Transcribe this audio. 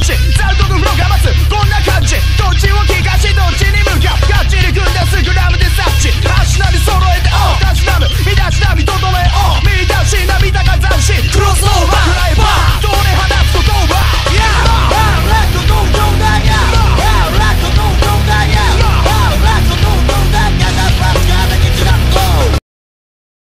チ残酷フローが待つこんな感じどっちを利かしどっちに向かうがっちり組んだスクラムで察知足並み揃えてたしなむ身だしなみ整え身だしなみだが斬新クロスオーバー